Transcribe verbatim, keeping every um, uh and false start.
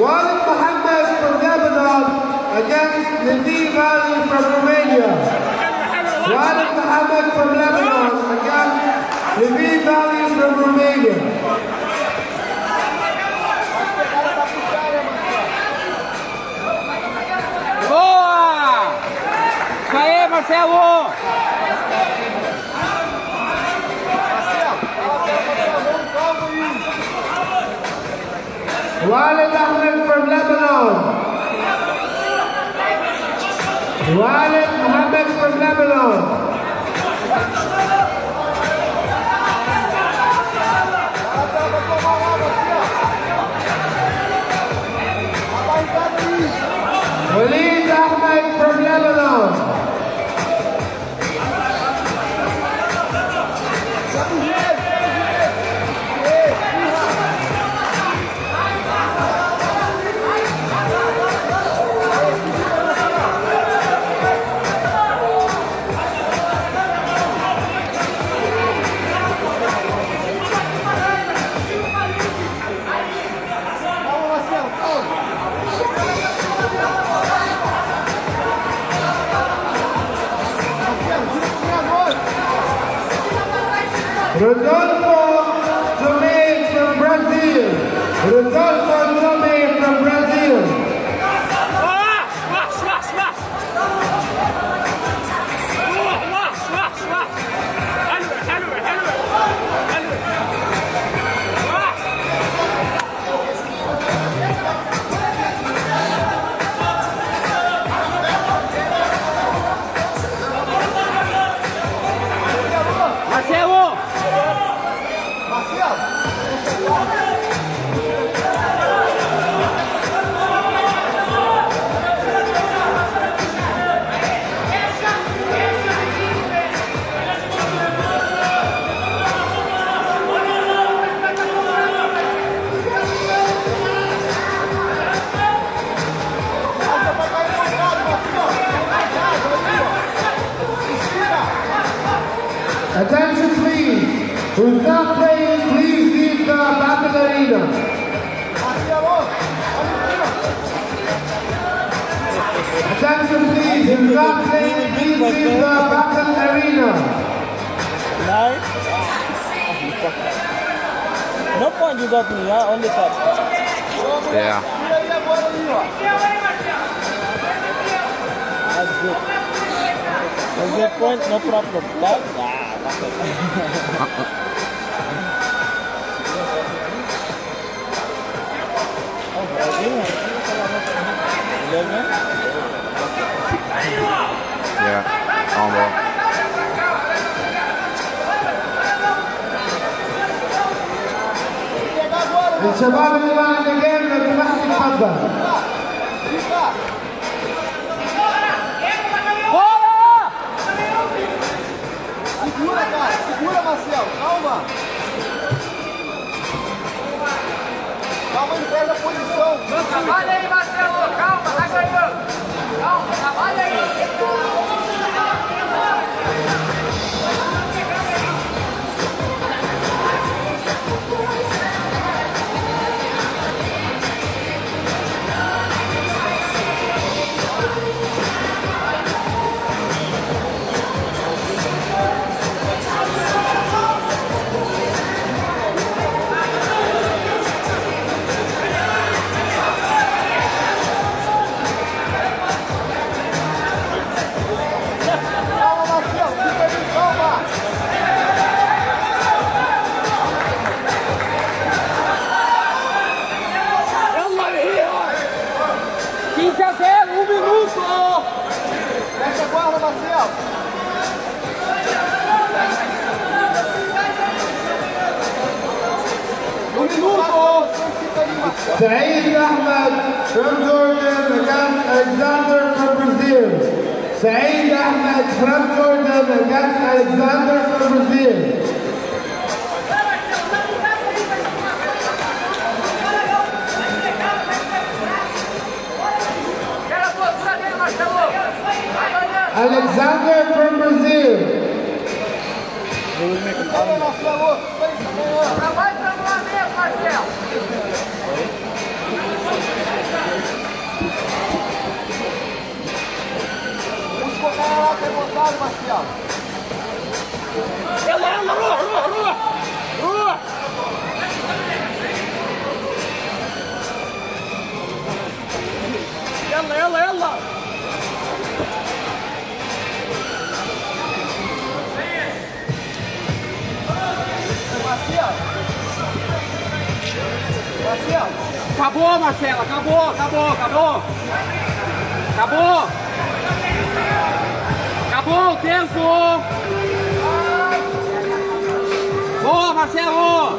Walid Mohammed from Lebanon against Nadeem Ali from Romania. Walid Mohammed from Lebanon against Nadeem Ali from Romania. Boa! Isso aí, Marcelo! Walid Ahmed from Lebanon. Walid Mohammed from Lebanon. Walid Ahmed from Lebanon. Rodolfo Tomé from Brazil. Rodolfo Tomé from Brazil. Marcelo! Attention please. Who's not playing, please leave the battle arena. Attention please. Who's not playing, please leave the battle arena. No point you got me, huh? Only cut. Yeah. That's good. That's good point, no problem. That, ah, that's it. Oh, Brazil, eleven? Yeah. On ball. الشباب اللي معنا جيم لو سمحت تفضل. Segura, cara. Segura, Marcelo. Calma. Calma, ele perde a posição. Trabalha aí, Marcelo. Calma, tá ganhando. Calma, trabalha aí. quinze a zero, um minuto! Fecha a guarda, Marcelo. Um minuto! Saeed Ahmed from Jordan against Alexander from Brazil. Saeed Ahmed from Jordan against Alexander from Brazil. Alexander from Brazil. Trabalho para o Flamengo, Marcelo! Marcelo. Marcelo. Acabou, Marcelo. Acabou, acabou, acabou. Acabou. Acabou o tempo. Boa, Marcelo.